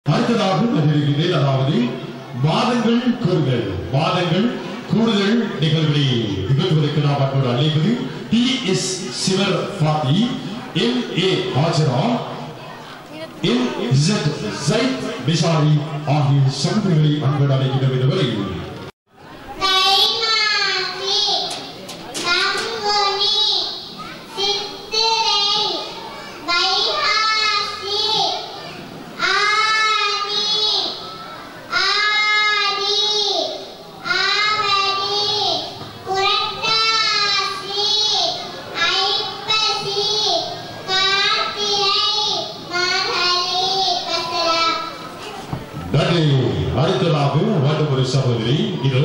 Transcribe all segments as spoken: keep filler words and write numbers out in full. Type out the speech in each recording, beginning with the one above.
அடுத்ததாக கண்டிருக்கிறேன், அதாவது வாதங்கள் கூறுதல் வாதங்கள் கூடுதல் நிகழ்வுகளை நிகழ்வதற்கு நாம் அன்போடு அழைப்பது டி எஸ் சிவர் Fathi, M A Hajara, M Z Zaid Bishari ஆகிய சமூகங்களை அன்போடு அழைக்கின்ற இதுவரை அடுத்ததாக வேண்டும் ஒரு சகோதரி இது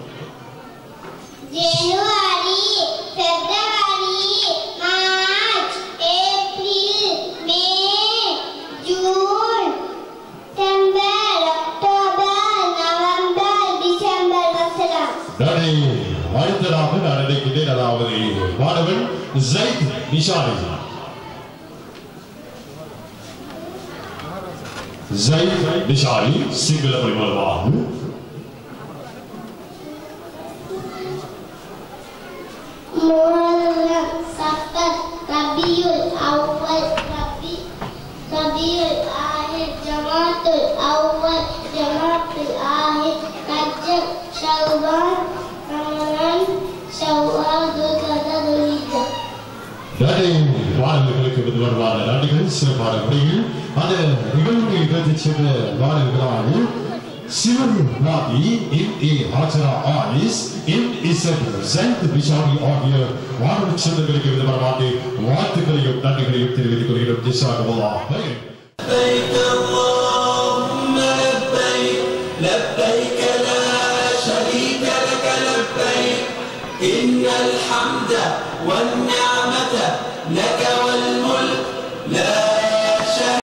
ஜனவரி, பிப்ரவரி, மார்ச், ஏப்ரல், மே, ஜூன், செப்டம்பர், அக்டோபர், நவம்பர், டிசம்பர் வசலாம். டனே அடுத்ததாக நான் நினைக்கிறேன், அதாவது மாணவன் ஜைத் நிஷானி. زيد بشعري سينجل بالمربع محرم صفر ربيع الأول ربيع ربيع الآخر جماد الأول جماد الآخر رجب شعبان رمضان شوال ذو القعدة ذو الحجة. வாரங்களுக்கு விடுவான நாடுகள் சிறப்பான முறையில் அந்த நிகழ்வுகளை நிகழ்த்தி சென்ற வாரங்களான சிவர் வாதி, எம் ஏ ஹாஜரா ஆலிஸ், எம் இசட் ஜைத் பிஷாரி ஆகிய வார சொந்தங்களுக்கு விதமான வாழ்த்துக்களையும் நன்றிகளையும் தெரிவித்துக் கொள்கிறோம். ஜஸாக்கல்லாஹ் ஹைர். لبيك اللهم لبيك لبيك لا شريك لك لبيك إن الحمد والنعمة